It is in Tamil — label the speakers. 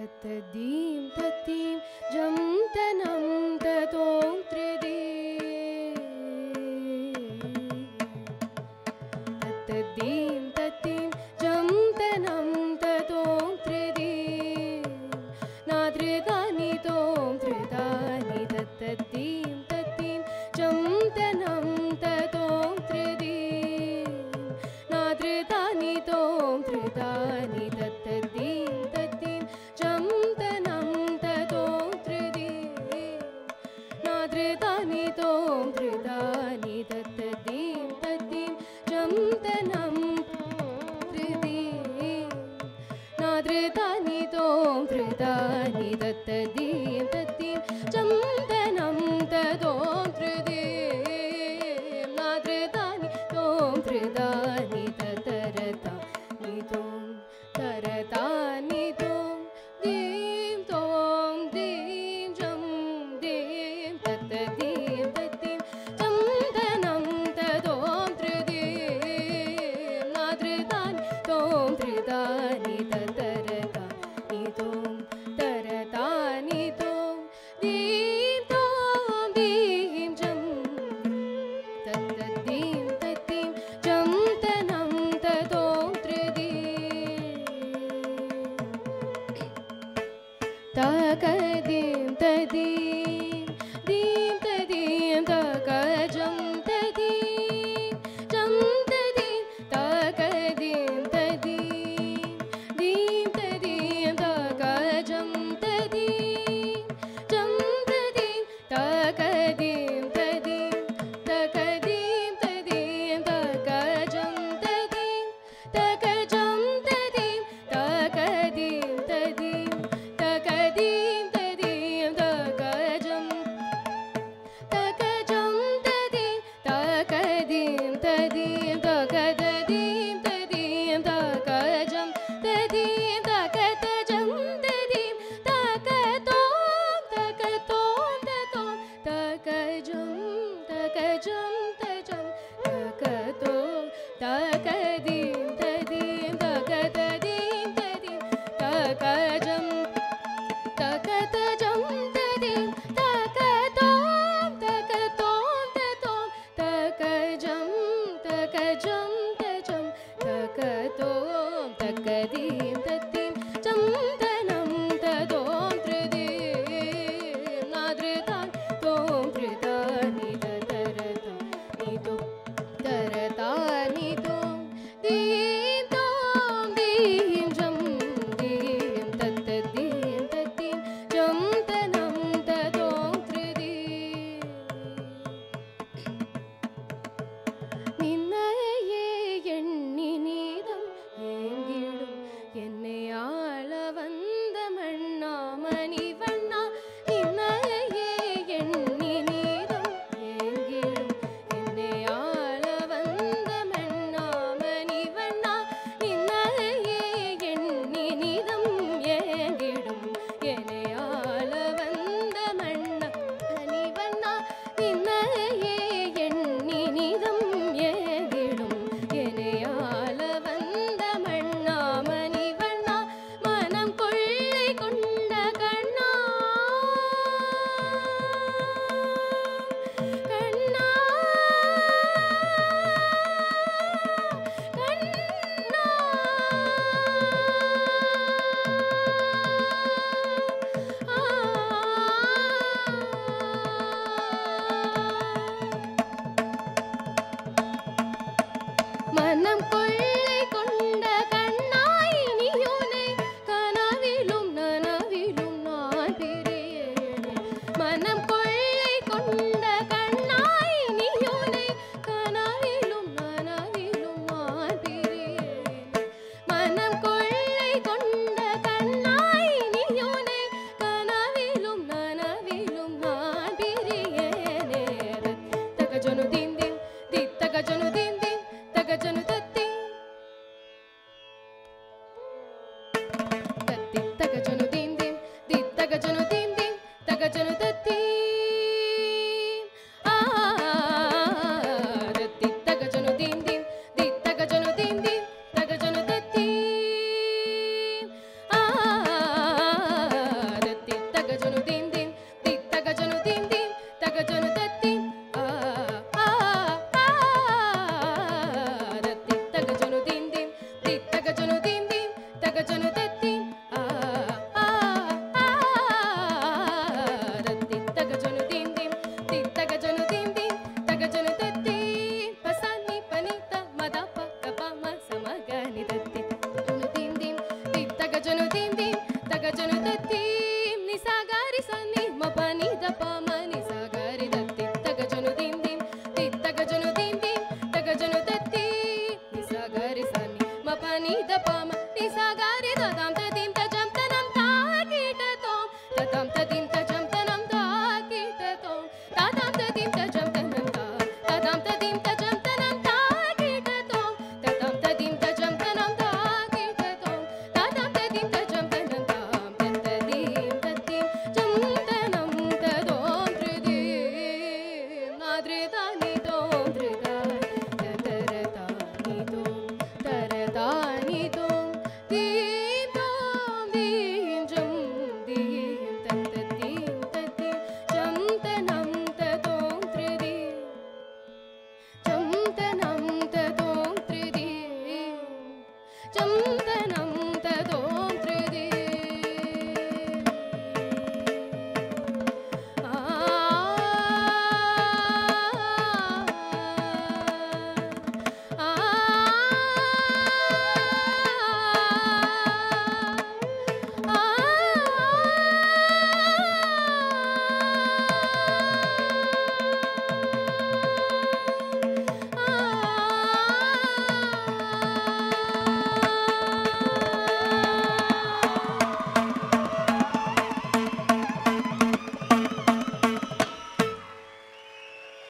Speaker 1: तत्तदीं तत्तीं जं तनं ततों त्रिदी तत्तदीं तत्तीं जं तनं ततों त्रिदी नादृतानि तों त्रितानि तत्तदीं तत्तीं जं तनं ततों त्रिदी नादृतानि तों त्रितानि तत्तदीं तत्तीं जं तनं ततों त्रिदी नादृतानि तों त्रितानि तत्तदीं तत्तीं जं तनं त्रिदी नादृतानि तों त्रितानि तत्तदीं तत्तीं जं तनं ततों त्रिदी नादृतानि तों त्रितानि ततरतानि तों तरतानि तों दीं तों दीं जं दीं तत्तदीं तत्तीं जं तनं ततों त्रिदी नादृतानि तों त्रितानि ततरतानि तों तरतानि तों दीं तों दीं जं तत्तदीं तत्तीं जं तनं ततों त्रिदी तकदीं तदीं दीं तदीं तकजं तदीं जं तदीं तकदीं तदीं दीं तदीं तकजं तदीं जं तदीं तकदीं तदीं तकदीं तदीं तकजं तदीं तकजं तदीं तकदीं तदीं तकदीं तदीं तकजं तकजं तदीं तकदीं तदीं तकदीं तदीं तकजं तदीं तकतजं तदीं तकतों तकतों ततों तकजं तकजं तजं तकतों तकदीं तदीं तकतदीं तदीं तकजं तकतजं तदीं तकतों तकतों ततों तकजं तकजं तजं तकतों तकदीं तत्तीं जं तनं ततों त्रिदी नादृतानि तों त्रितानि ततरतानि तों तरतानि तों दीं तों दीं जं दीं तत्तदीं तत्तीं जं तनं ततों त्रिदी நின்னையே எண்ணி நீதம் ஏங்கிடும் என்னை ஆள வந்த மண்ணா மணிவண்ணா நின்னையே எண்ணி நீதம் ஏங்கிடும் என்னை ஆள வந்த மண்ணா மணிவண்ணா நின்னையே எண்ணி நீதம் ஏங்கிடும் என்னை ஆள வந்த மண்ணா மணிவண்ணா நின்னையே எண்ணி நீதம் ஏங்கிடும் என்னை ஆள வந்த மண்ணா மணிவண்ணா மனம் கொள்ளை கொண்ட கண்ணா கண்ணா மனம் கொள்ளை கொண்ட கண்ணாய் நீயுனை கனவிலும் நனவிலும் நான் பிரியேனே மனம் கொள்ளை கொண்ட கண்ணாய் நீயுனை கனவிலும் நனவிலும் நான் பிரியேனே மனம் கொள்ளை கொண்ட கண்ணாய் நீயுனை கனவிலும் நனவிலும் நான் பிரியேனே தகஜனு தின் தின் தித்தகஜனு தின்